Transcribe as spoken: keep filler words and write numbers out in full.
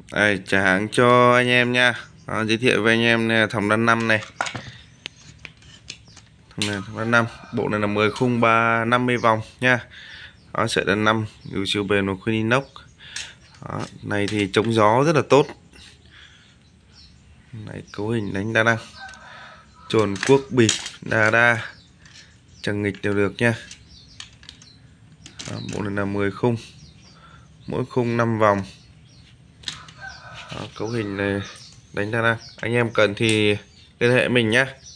Đây, trả hàng cho anh em nha. Đó, giới thiệu với anh em này, thòng đan năm này. Thòng này thòng đan năm, bộ này là mười khung ba năm mươi vòng nha. Đó, sợi đan năm, ưu chiều bền và khuyên inox. Đó, này thì chống gió rất là tốt. Này, cấu hình đánh đa năng, trồn cuốc bịp đa đa, chẳng nghịch đều được nha. Đó, bộ này là mười khung, mỗi khung năm vòng. Đó, cấu hình này đánh đa năng. Anh em cần thì liên hệ mình nhé.